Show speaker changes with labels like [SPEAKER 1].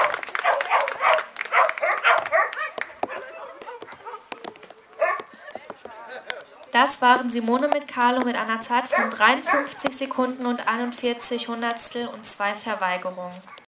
[SPEAKER 1] Das waren Simone mit Carlo mit einer Zeit von 53 Sekunden und 41 Hundertstel und 2 Verweigerungen.